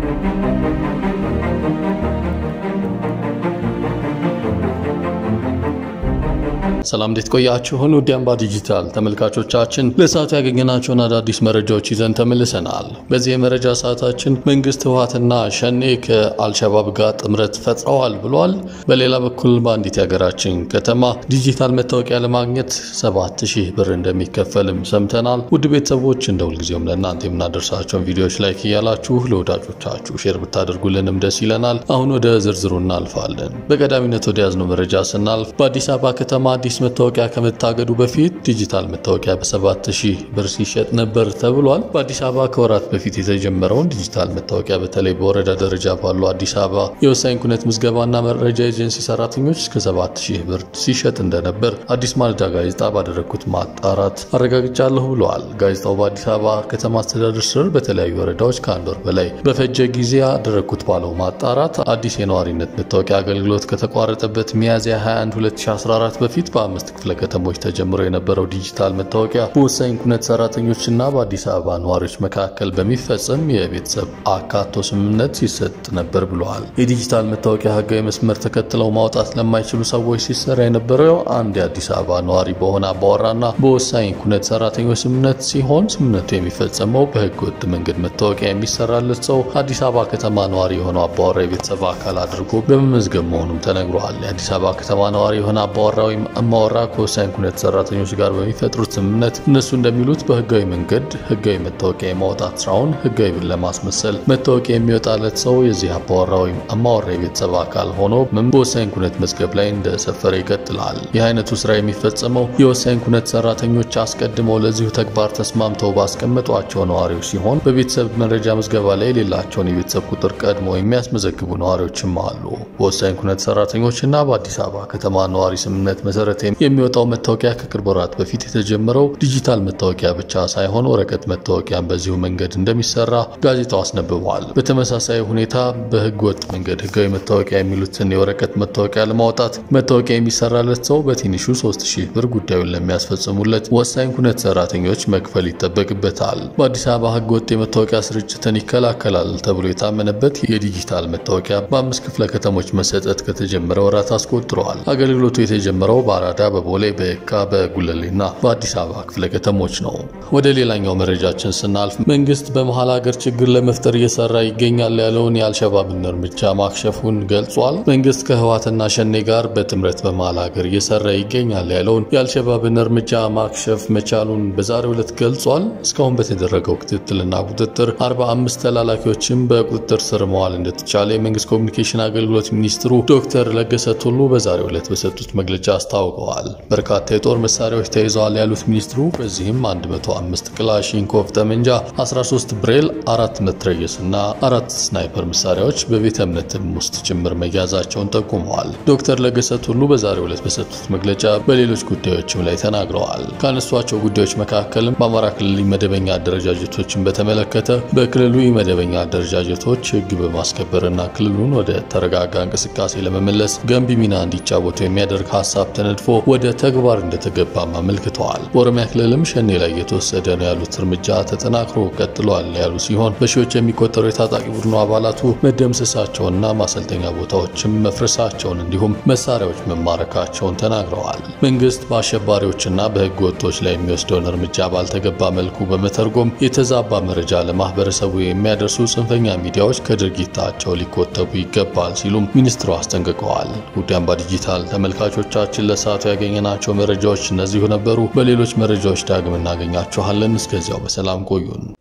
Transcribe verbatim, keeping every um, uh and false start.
ሰላም እንዴት ቆያችሁ? ሁሉ ዲያምባ ዲጂታል ተመልካቾቻችን ለሰዓቱ ያገኘናቸውን አዳዲስ መረጃዎች ይዘን ተመልሰናል። በዚህ የመረጃ ሰዓታችን መንግስት ህወሓትና ሸኔ ከአልሸባብ ጋር ጥምረት ፈጥረዋል ብሏል። በሌላ በኩል በአንዲት የሀገራችን ከተማ ዲጂታል መታወቂያ ለማግኘት ሰባት ሺህ ብር እንደሚከፈልም ሰምተናል። ውድ ቤተሰቦች እንደው ሁልጊዜም ለእናንተ የምናደርሳቸውን ቪዲዮዎች ላይክ እያላችሁ ለወዳጆቻችሁ ሼር ብታደርጉልንም ደስ ይለናል። አሁን ወደ ዝርዝሩ እናልፋለን። በቀዳሚነት ወደ ያዝነው መረጃ ስናልፍ በአዲስ አበባ ከተማ አዲስ መታወቂያ ከመታገዱ በፊት ዲጂታል መታወቂያ በሰባት ሺህ ብር ሲሸጥ ነበር ተብሏል። በአዲስ አበባ ከወራት በፊት የተጀመረውን ዲጂታል መታወቂያ በተለይ በወረዳ ደረጃ ባሉ አዲስ አበባ የወሳኝ ኩነት ምዝገባና መረጃ ኤጀንሲ ሰራተኞች እስከ ሰባት ሺህ ብር ሲሸጥ እንደነበር አዲስ ማለዳ ጋዜጣ ባደረኩት ማጣራት አረጋግጫለሁ ብሏል። ጋዜጣው በአዲስ አበባ ከተማ አስተዳደር ስር በተለያዩ ወረዳዎች ከአንድ ወር በላይ በፈጀ ጊዜ ያደረኩት ባለው ማጣራት አዲስ የነዋሪነት መታወቂያ አገልግሎት ከተቋረጠበት ሚያዝያ ሃያ አንድ ሁለት ሺህ አስራ አራት በፊት በአምስት ክፍለ ከተሞች ተጀምሮ የነበረው ዲጂታል መታወቂያ በወሳኝ ኩነት ሰራተኞችና በአዲስ አበባ ነዋሪዎች መካከል በሚፈጸም የቤተሰብ አካቶ ስምምነት ሲሰጥ ነበር ብለዋል። የዲጂታል መታወቂያ ህጋዊ መስመር ተከትለው ማውጣት ለማይችሉ ሰዎች ሲሰራ የነበረው አንድ የአዲስ አበባ ነዋሪ በሆነ አባወራና በወሳኝ ኩነት ሰራተኞች ስምምነት ሲሆን ስምምነቱ የሚፈጸመው በህገ ወጥ መንገድ መታወቂያ የሚሰራለት ሰው አዲስ አበባ ከተማ ነዋሪ የሆነ አባወራ የቤተሰብ አካል አድርጎ በመመዝገብ መሆኑም ተነግሯል። የአዲስ አበባ ከተማ ነዋሪ የሆነ አባወራ ወይም አማወራ ከወሳኝ ኩነት ሰራተኞች ጋር በሚፈጥሩት ስምምነት እነሱ እንደሚሉት በህጋዊ መንገድ ህጋዊ መታወቂያ የማውጣት ስራውን ህጋዊ ብን ለማስመሰል መታወቂያ የሚወጣለት ሰው የዚህ አባወራ ወይም አማወራ የቤተሰብ አካል ሆኖ በወሳኝ ኩነት መዝገብ ላይ እንደሰፈረ ይቀጥላል። ይህ አይነቱ ስራ የሚፈጸመው የወሳኝ ኩነት ሰራተኞች አስቀድመው ለዚሁ ተግባር ተስማምተው ባስቀመጧቸው ነዋሪዎች ሲሆን በቤተሰብ መረጃ መዝገባ ላይ የሌላቸውን የቤተሰብ ቁጥር ቀድሞ የሚያስመዘግቡ ነዋሪዎችም አሉ። በወሳኝ ኩነት ሰራተኞችና በአዲስ አበባ ከተማ ነዋሪ ስምምነት መሰረት የሚወጣው መታወቂያ ከቅርብ ወራት በፊት የተጀመረው ዲጂታል መታወቂያ ብቻ ሳይሆን ወረቀት መታወቂያን በዚሁ መንገድ እንደሚሰራ ጋዜጣው አስነብቧል። በተመሳሳይ ሁኔታ በህገ ወጥ መንገድ ህጋዊ መታወቂያ የሚሉትን የወረቀት መታወቂያ ለማውጣት መታወቂያ የሚሰራለት ሰው በትንሹ ሶስት ሺህ ብር ጉዳዩን ለሚያስፈጽሙለት ወሳኝ ኩነት ሰራተኞች መክፈል ይጠበቅበታል። በአዲስ አበባ ህገ ወጥ የመታወቂያ ስርጭትን ይከላከላል ተብሎ የታመነበት የዲጂታል መታወቂያ በአምስት ክፍለ ከተሞች መሰጠት ከተጀመረ ወራት አስቆጥረዋል። አገልግሎቱ የተጀመረው በአራዳ በቦሌ በየካ በጉለሌና በአዲስ አበባ ክፍለ ከተሞች ነው። ወደ ሌላኛው መረጃችን ስናልፍ መንግስት በመሃል ሀገር ችግር ለመፍጠር እየሰራ ይገኛል ያለውን የአልሸባብን እርምጃ ማክሸፉን ገልጿል። መንግስት ከህወሓትና ሸኔ ጋር በጥምረት በመሃል ሀገር እየሰራ ይገኛል ያለውን የአልሸባብን እርምጃ ማክሸፍ መቻሉን በዛሬው ዕለት ገልጿል። እስካሁን በተደረገው ክትትልና ቁጥጥር አርባ አምስት ተላላኪዎችን በቁጥጥር ስር መዋል እንደተቻለ የመንግስት ኮሚኒኬሽን አገልግሎት ሚኒስትሩ ዶክተር ለገሰ ቱሉ በዛሬው ዕለት በሰጡት መግለጫ አስታውቀዋል። በርካታ የጦር መሳሪያዎች ተይዘዋል ያሉት ሚኒስትሩ በዚህም አንድ መቶ አምስት ክላሽንኮቭ ጠመንጃ፣ አስራ ሶስት ብሬል፣ አራት መትረየስና አራት ስናይፐር መሳሪያዎች በቤተ እምነትም ውስጥ ጭምር መያዛቸውን ጠቁመዋል። ዶክተር ለገሰ ቱሉ በዛሬው ዕለት በሰጡት መግለጫ በሌሎች ጉዳዮችም ላይ ተናግረዋል። ካነሷቸው ጉዳዮች መካከልም በአማራ ክልል መደበኛ አደረጃጀቶችን በተመለከተ በክልሉ መደበኛ አደረጃጀቶች ህግ በማስከበርና ክልሉን ወደ ተረጋጋ እንቅስቃሴ ለመመለስ ገንቢ ሚና እንዲጫወቱ የሚያደርግ ሐሳብ ተነድፎ ወደ ተግባር እንደተገባ አመልክተዋል። በኦሮሚያ ክልልም ሸኔ ላይ የተወሰደ ነው ያሉት እርምጃ ተጠናክሮ ቀጥሏል ያሉ ሲሆን በሺዎች የሚቆጠሩ የታጣቂ ቡድኑ አባላቱ መደምሰሳቸውና ማሰልጠኛ ቦታዎችም መፍረሳቸውን እንዲሁም መሳሪያዎች መማረካቸውን ተናግረዋል። መንግስት በአሸባሪዎችና በህገ ወጦች ላይ የሚወስደውን እርምጃ ባልተገባ መልኩ በመተርጎም የተዛባ መረጃ ለማህበረሰቡ የሚያደርሱ ጽንፈኛ ሚዲያዎች ከድርጊታቸው ሊቆጠቡ ይገባል ሲሉም ሚኒስትሩ አስጠንቅቀዋል። ውድ ዲያምባ ዲጂታል ተመልካቾቻችን ለሰዓቱ ያገኘናቸው መረጃዎች እነዚሁ ነበሩ። በሌሎች መረጃዎች ዳግም እናገኛችኋለን። እስከዚያው በሰላም ቆዩን።